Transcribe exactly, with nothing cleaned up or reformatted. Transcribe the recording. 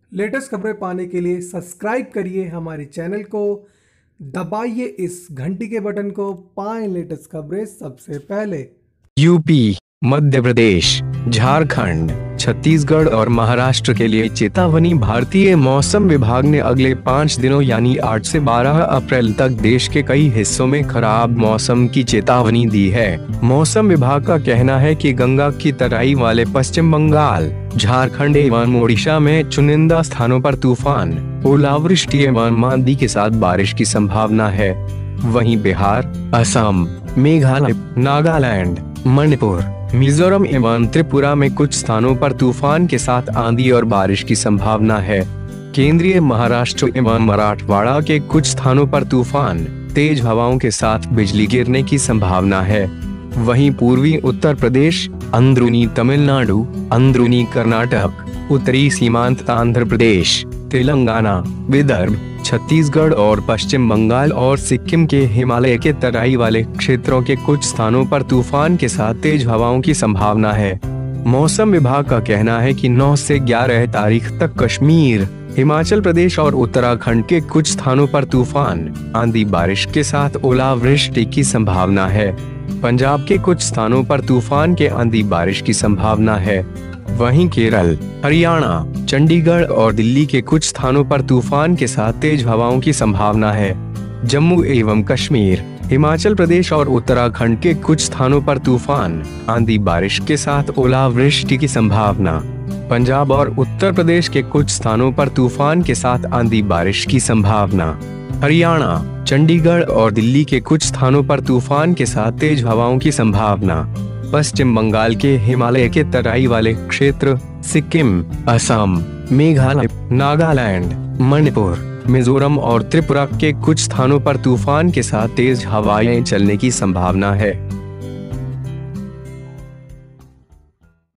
Latest खबरें पाने के लिए सब्सक्राइब करिए हमारे चैनल को, दबाइए इस घंटी के बटन को, पाएं लेटेस्ट खबरें सबसे पहले। यूपी, मध्य प्रदेश, झारखंड, छत्तीसगढ़ और महाराष्ट्र के लिए चेतावनी। भारतीय मौसम विभाग ने अगले पाँच दिनों यानी आठ से बारह अप्रैल तक देश के कई हिस्सों में खराब मौसम की चेतावनी दी है। मौसम विभाग का कहना है कि गंगा की तराई वाले पश्चिम बंगाल, झारखंड एवं ओडिशा में चुनिंदा स्थानों पर तूफान, ओलावृष्टि एवं आंधी के साथ बारिश की संभावना है। वहीं बिहार, असम, मेघालय, नागालैंड, मणिपुर, मिजोरम एवं त्रिपुरा में कुछ स्थानों पर तूफान के साथ आंधी और बारिश की संभावना है। केंद्रीय महाराष्ट्र एवं मराठवाड़ा के कुछ स्थानों पर तूफान, तेज हवाओं के साथ बिजली गिरने की संभावना है। वहीं पूर्वी उत्तर प्रदेश, अंदरूनी तमिलनाडु, अंदरूनी कर्नाटक, उत्तरी सीमांत आंध्र प्रदेश, तेलंगाना, विदर्भ, छत्तीसगढ़ और पश्चिम बंगाल और सिक्किम के हिमालय के तराई वाले क्षेत्रों के कुछ स्थानों पर तूफान के साथ तेज हवाओं की संभावना है। मौसम विभाग का कहना है कि नौ से ग्यारह तारीख तक कश्मीर, हिमाचल प्रदेश और उत्तराखंड के कुछ स्थानों पर तूफान, आंधी बारिश के साथ ओलावृष्टि की संभावना है। पंजाब के कुछ स्थानों पर तूफान के आंधी बारिश की संभावना है। वहीं केरल, हरियाणा, चंडीगढ़ और दिल्ली के कुछ स्थानों पर तूफान के साथ तेज हवाओं की संभावना है। जम्मू एवं कश्मीर, हिमाचल प्रदेश और उत्तराखंड के कुछ स्थानों पर तूफान, आंधी बारिश के साथ ओलावृष्टि की संभावना। पंजाब और उत्तर प्रदेश के कुछ स्थानों पर तूफान के साथ आंधी बारिश की संभावना। हरियाणा, चंडीगढ़ और दिल्ली के कुछ स्थानों पर तूफान के साथ तेज हवाओं की संभावना। पश्चिम बंगाल के हिमालय के तराई वाले क्षेत्र, सिक्किम, असम, मेघालय, नागालैंड, मणिपुर, मिजोरम और त्रिपुरा के कुछ स्थानों पर तूफान के साथ तेज हवाएं चलने की संभावना है।